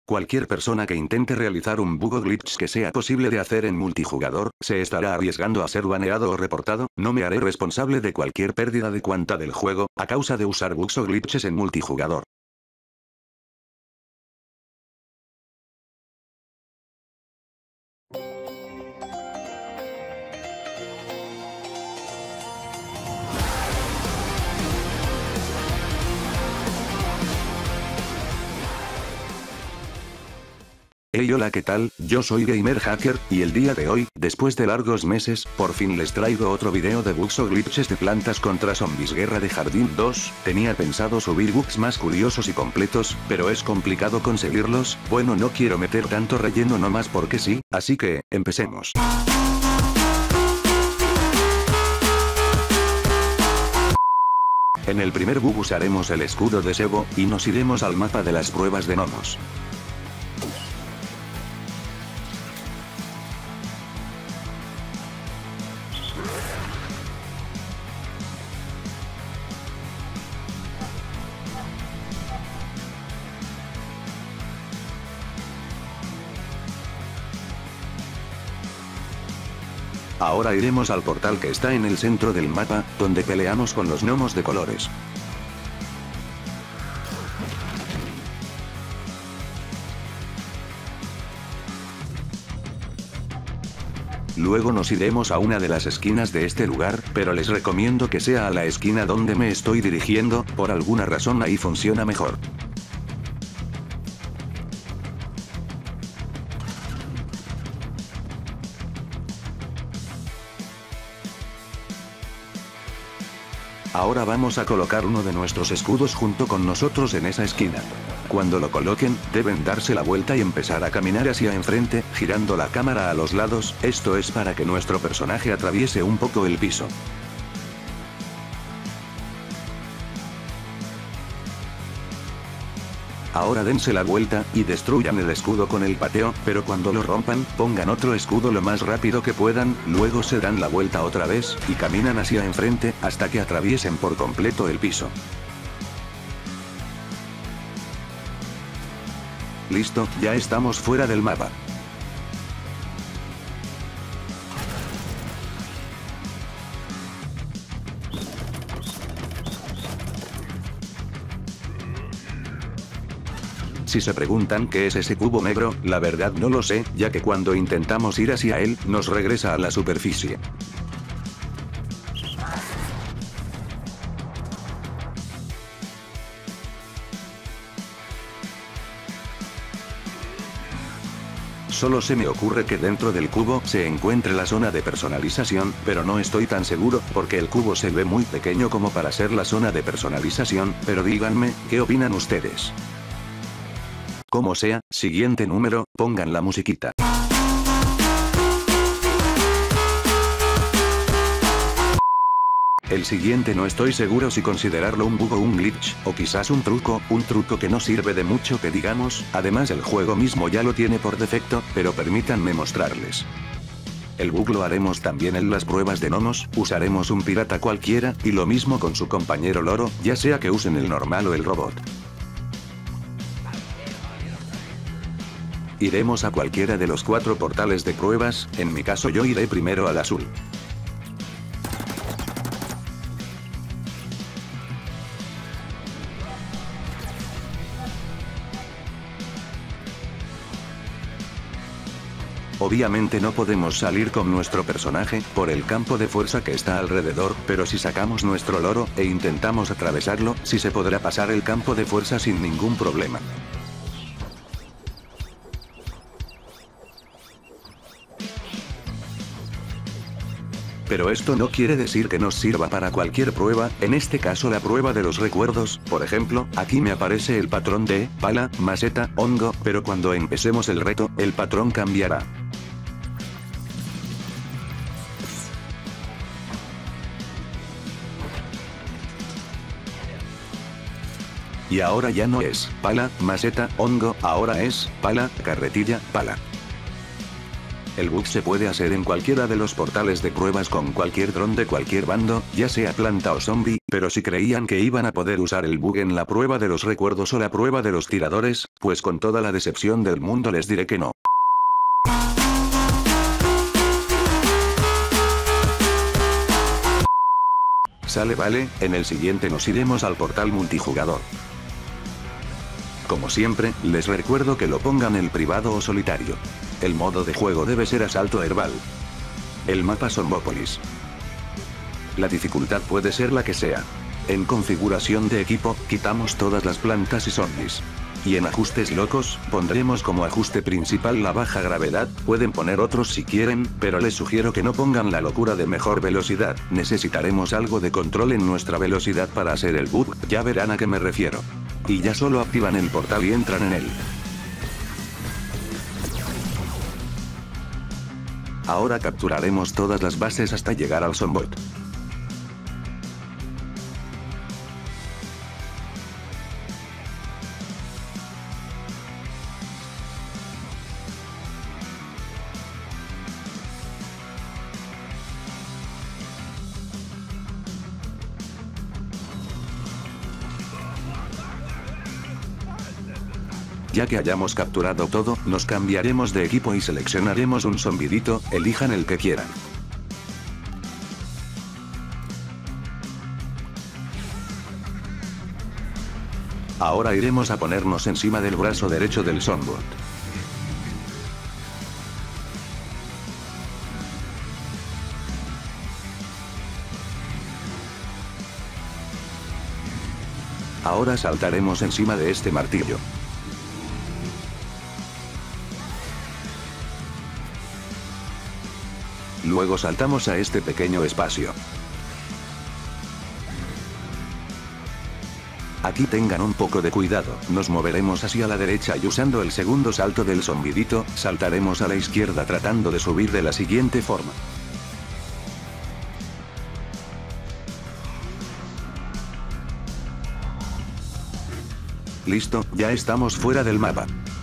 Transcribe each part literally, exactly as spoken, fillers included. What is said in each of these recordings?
Cualquier persona que intente realizar un bug o glitch que sea posible de hacer en multijugador, se estará arriesgando a ser baneado o reportado. No me haré responsable de cualquier pérdida de cuenta del juego, a causa de usar bugs o glitches en multijugador. Hey, hola, ¿qué tal? Yo soy Gamer Hacker, y el día de hoy, después de largos meses, por fin les traigo otro video de bugs o glitches de Plantas contra Zombies Guerra de Jardín dos. Tenía pensado subir bugs más curiosos y completos, pero es complicado conseguirlos. Bueno, no quiero meter tanto relleno nomás porque sí, así que, empecemos. En el primer bug usaremos el escudo de cebo, y nos iremos al mapa de las pruebas de gnomos. Ahora iremos al portal que está en el centro del mapa, donde peleamos con los gnomos de colores. Luego nos iremos a una de las esquinas de este lugar, pero les recomiendo que sea a la esquina donde me estoy dirigiendo, por alguna razón ahí funciona mejor. Ahora vamos a colocar uno de nuestros escudos junto con nosotros en esa esquina. Cuando lo coloquen, deben darse la vuelta y empezar a caminar hacia enfrente, girando la cámara a los lados. Esto es para que nuestro personaje atraviese un poco el piso. Ahora dense la vuelta, y destruyan el escudo con el pateo, pero cuando lo rompan, pongan otro escudo lo más rápido que puedan, luego se dan la vuelta otra vez, y caminan hacia enfrente, hasta que atraviesen por completo el piso. Listo, ya estamos fuera del mapa. Si se preguntan qué es ese cubo negro, la verdad no lo sé, ya que cuando intentamos ir hacia él, nos regresa a la superficie. Solo se me ocurre que dentro del cubo se encuentre la zona de personalización, pero no estoy tan seguro, porque el cubo se ve muy pequeño como para ser la zona de personalización, pero díganme, ¿qué opinan ustedes? Como sea, siguiente número, pongan la musiquita. El siguiente no estoy seguro si considerarlo un bug o un glitch, o quizás un truco, un truco que no sirve de mucho que digamos, además el juego mismo ya lo tiene por defecto, pero permítanme mostrarles. El bug lo haremos también en las pruebas de gnomos, usaremos un pirata cualquiera, y lo mismo con su compañero loro, ya sea que usen el normal o el robot. Iremos a cualquiera de los cuatro portales de pruebas, en mi caso yo iré primero al azul. Obviamente no podemos salir con nuestro personaje, por el campo de fuerza que está alrededor, pero si sacamos nuestro loro, e intentamos atravesarlo, sí se podrá pasar el campo de fuerza sin ningún problema. Pero esto no quiere decir que nos sirva para cualquier prueba, en este caso la prueba de los recuerdos. Por ejemplo, aquí me aparece el patrón de pala, maceta, hongo, pero cuando empecemos el reto, el patrón cambiará. Y ahora ya no es pala, maceta, hongo, ahora es pala, carretilla, pala. El bug se puede hacer en cualquiera de los portales de pruebas con cualquier dron de cualquier bando, ya sea planta o zombie, pero si creían que iban a poder usar el bug en la prueba de los recuerdos o la prueba de los tiradores, pues con toda la decepción del mundo les diré que no. Sale vale, en el siguiente nos iremos al portal multijugador. Como siempre, les recuerdo que lo pongan el privado o solitario. El modo de juego debe ser asalto herbal. El mapa Zombópolis. La dificultad puede ser la que sea. En configuración de equipo, quitamos todas las plantas y zombies. Y en ajustes locos, pondremos como ajuste principal la baja gravedad, pueden poner otros si quieren, pero les sugiero que no pongan la locura de mejor velocidad, necesitaremos algo de control en nuestra velocidad para hacer el bug, ya verán a qué me refiero. Y ya solo activan el portal y entran en él. Ahora capturaremos todas las bases hasta llegar al Zombot. Ya que hayamos capturado todo, nos cambiaremos de equipo y seleccionaremos un zombidito, elijan el que quieran. Ahora iremos a ponernos encima del brazo derecho del zombot. Ahora saltaremos encima de este martillo. Luego saltamos a este pequeño espacio. Aquí tengan un poco de cuidado, nos moveremos hacia la derecha y usando el segundo salto del zombidito, saltaremos a la izquierda tratando de subir de la siguiente forma. Listo, ya estamos fuera del mapa.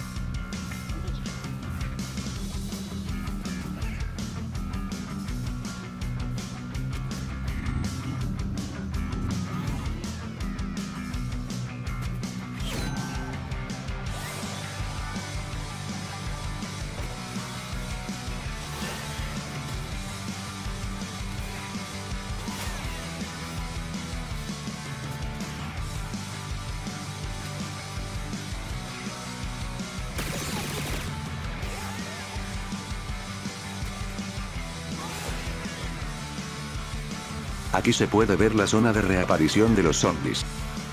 Aquí se puede ver la zona de reaparición de los zombies.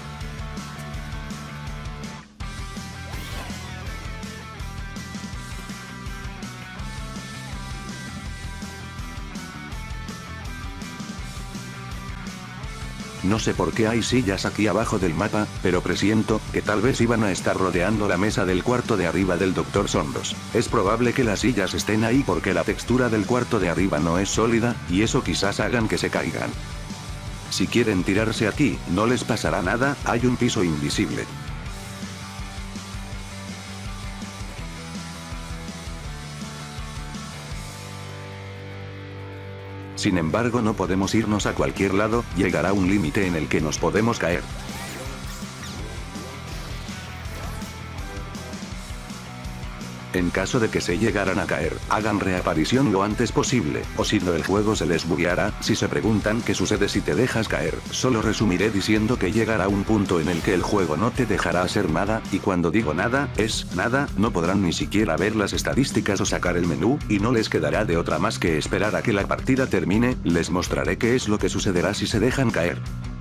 No sé por qué hay sillas aquí abajo del mapa, pero presiento que tal vez iban a estar rodeando la mesa del cuarto de arriba del doctor Zombos. Es probable que las sillas estén ahí porque la textura del cuarto de arriba no es sólida, y eso quizás hagan que se caigan. Si quieren tirarse aquí, no les pasará nada, hay un piso invisible. Sin embargo, no podemos irnos a cualquier lado, llegará un límite en el que nos podemos caer. En caso de que se llegaran a caer, hagan reaparición lo antes posible, o si no el juego se les bugueará. Si se preguntan qué sucede si te dejas caer, solo resumiré diciendo que llegará un punto en el que el juego no te dejará hacer nada, y cuando digo nada, es nada, no podrán ni siquiera ver las estadísticas o sacar el menú, y no les quedará de otra más que esperar a que la partida termine. Les mostraré qué es lo que sucederá si se dejan caer.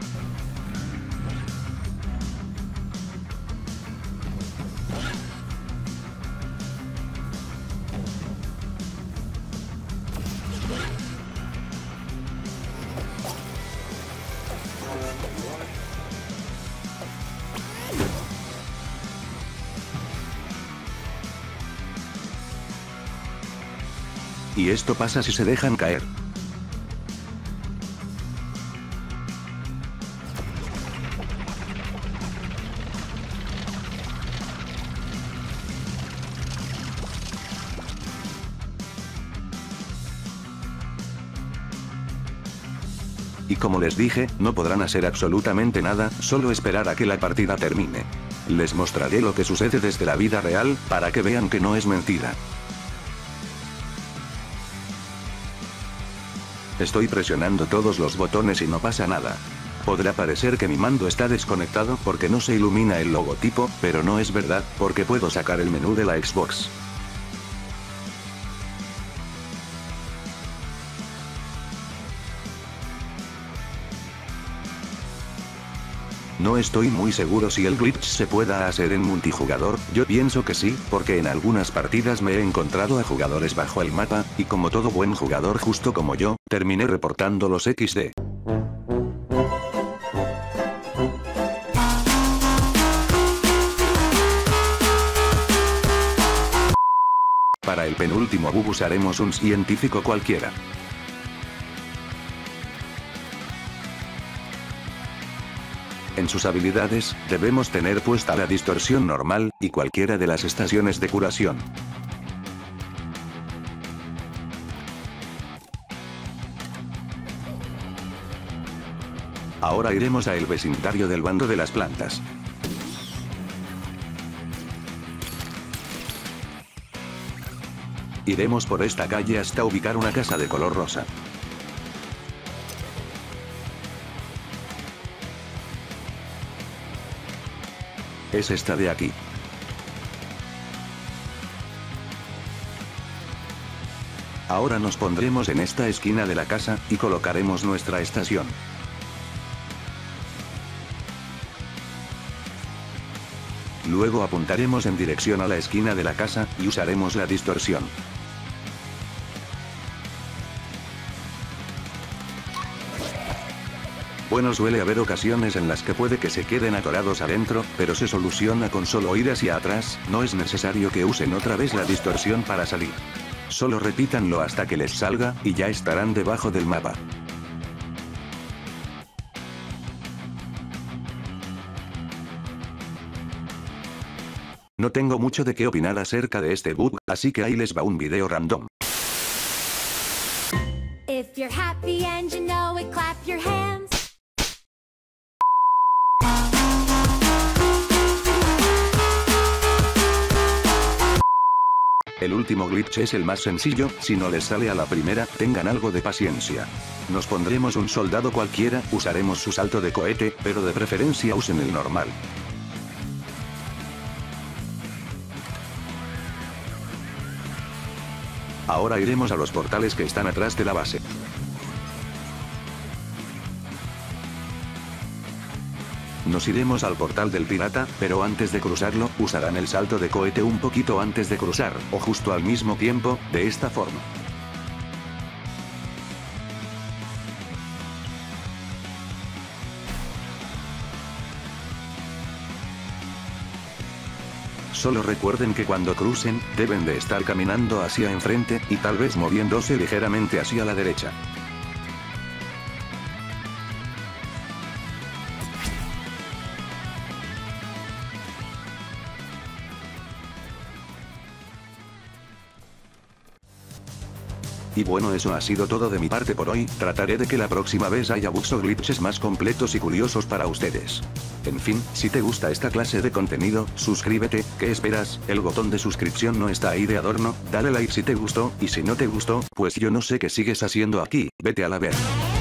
Y esto pasa si se dejan caer. Y como les dije, no podrán hacer absolutamente nada, solo esperar a que la partida termine. Les mostraré lo que sucede desde la vida real, para que vean que no es mentira. Estoy presionando todos los botones y no pasa nada. Podrá parecer que mi mando está desconectado porque no se ilumina el logotipo, pero no es verdad, porque puedo sacar el menú de la Xbox. No estoy muy seguro si el glitch se pueda hacer en multijugador, yo pienso que sí, porque en algunas partidas me he encontrado a jugadores bajo el mapa, y como todo buen jugador justo como yo, terminé reportando los equis de. Para el penúltimo bug usaremos un científico cualquiera. En sus habilidades, debemos tener puesta la distorsión normal, y cualquiera de las estaciones de curación. Ahora iremos a el vecindario del bando de las plantas. Iremos por esta calle hasta ubicar una casa de color rosa. Es esta de aquí. Ahora nos pondremos en esta esquina de la casa, y colocaremos nuestra estación. Luego apuntaremos en dirección a la esquina de la casa, y usaremos la distorsión. Bueno, suele haber ocasiones en las que puede que se queden atorados adentro, pero se soluciona con solo ir hacia atrás, no es necesario que usen otra vez la distorsión para salir. Solo repítanlo hasta que les salga, y ya estarán debajo del mapa. No tengo mucho de qué opinar acerca de este bug, así que ahí les va un video random. If you're happy and you know it, clap your hands. El último glitch es el más sencillo, si no les sale a la primera, tengan algo de paciencia. Nos pondremos un soldado cualquiera, usaremos su salto de cohete, pero de preferencia usen el normal. Ahora iremos a los portales que están atrás de la base. Nos iremos al portal del pirata, pero antes de cruzarlo, usarán el salto de cohete un poquito antes de cruzar, o justo al mismo tiempo, de esta forma. Solo recuerden que cuando crucen, deben de estar caminando hacia enfrente, y tal vez moviéndose ligeramente hacia la derecha. Y bueno, eso ha sido todo de mi parte por hoy, trataré de que la próxima vez haya bugs o glitches más completos y curiosos para ustedes. En fin, si te gusta esta clase de contenido, suscríbete, ¿qué esperas? El botón de suscripción no está ahí de adorno, dale like si te gustó, y si no te gustó, pues yo no sé qué sigues haciendo aquí, vete a la verga.